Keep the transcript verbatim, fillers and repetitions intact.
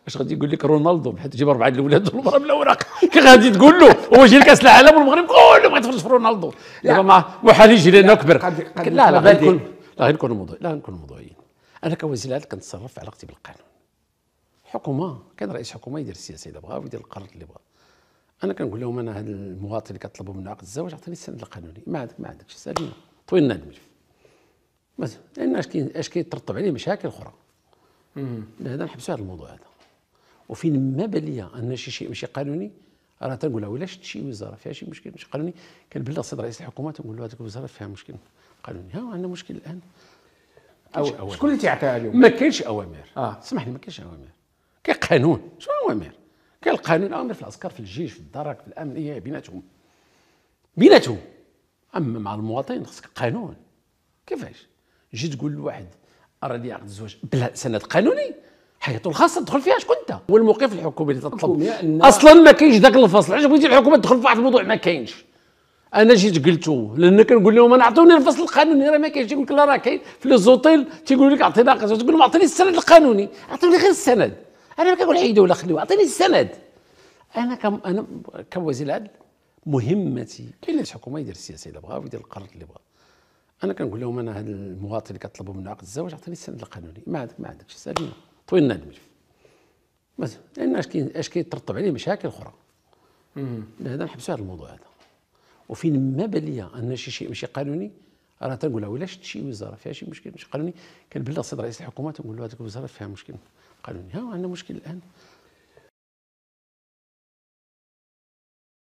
اش غادي يقول لك رونالدو حيت تجيب اربعه الاولاد والمراه بالاوراق كي غادي تقول له هو جاي لكاس العالم والمغرب كله بغى يتفرج في رونالدو دابا مع محال يجي لنا اكبر. لا لا غنكون لا غنكون موضوع لا غنكون موضوعيين. انا كوزير العدل كنتصرف في علاقتي بالقانون. الحكومه كان رئيس حكومه يدير السياسه اذا بغا ويدير القرار اللي بغا. انا كنقول لهم انا هذا المواطن اللي كطلبوا منه عقد الزواج عطيني السند القانوني. ما عندك ما عندكش سالينا طوي لنا الملف مثلا لان اش كاين اش كيترتب عليه مشاكل اخرى. هذا نحبسوا هذا الموضوع هذا. وفين ما بان لي ان شي شيء ماشي قانوني راه تنقولها ولا شفت شي وزاره فيها شي مشكل ماشي قانوني كنبلغ السيد رئيس الحكومه تنقول له هذيك الوزاره فيها مشكل قانوني. ها عندنا مشكل الان. أو شكون اللي تيعطيها اليوم؟ ما كاينش اوامر. اه اسمح لي ما كاينش اوامر. كاين قانون. شنو اوامر؟ كاين القانون اوامر في العسكر في الجيش في الدرك في الامنيه بيناتهم بيناتهم. اما مع المواطن خصك قانون. كيفاش جيت تقول لواحد راه لي عقد الزواج بلا سند قانوني حياته الخاصه تدخل فيها شكون انت؟ هو الموقف الحكومي اللي تطلب اصلا ما كاينش ذاك الفصل. علاش بغيتي الحكومه تدخل في واحد الموضوع ما كاينش؟ انا جيت قلتو لان كنقول لهم انا عطوني الفصل القانوني راه ما كاينش. يقول لك لا راه كاين في لي زوطيل تيقول لك عطينا قصه تقول لهم عطيني السند القانوني. عطوني غير السند. انا ما كنقول حيدوا ولا خليوه عطيني السند. انا كم انا كوزير العدل مهمتي كاين رئيس حكومه يدير السياسه اذا بغا ويدير القرار اللي بغا. انا كنقول لهم انا هذا المواطن اللي كطلبوا منه عقد الزواج عطيني السند القانوني. ما عندك ما عندكش سالينا طوي لنا الملف مثلا لان اش كاين اش كيترتب عليه مشاكل اخرى. هذا نحبسوا هذا الموضوع هذا. وفين ما بان لي ان شي شيء ماشي قانوني راه تنقولها ولا شفت شي وزاره فيها شي مشكل ماشي قانوني كنبلغ السيد رئيس الحكومه تنقول له هذيك الوزاره فيها مشكل قانوني. ها عندنا مشكل الان.